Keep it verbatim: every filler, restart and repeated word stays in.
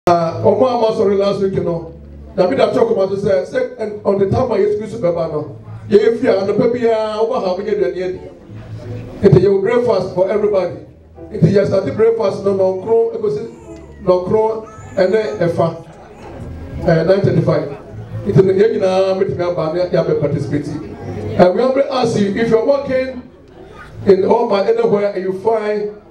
Uh, Oma sorry last week, you know. David I talk about this and on the time I used to be no. If you are the baby over having it, it is your breakfast for everybody. It is just a breakfast no no crow, no crow, and then a fa. nine thirty-five. It is the Yagina meeting up and you participating. And we will ask you if you are working in all my anywhere and you find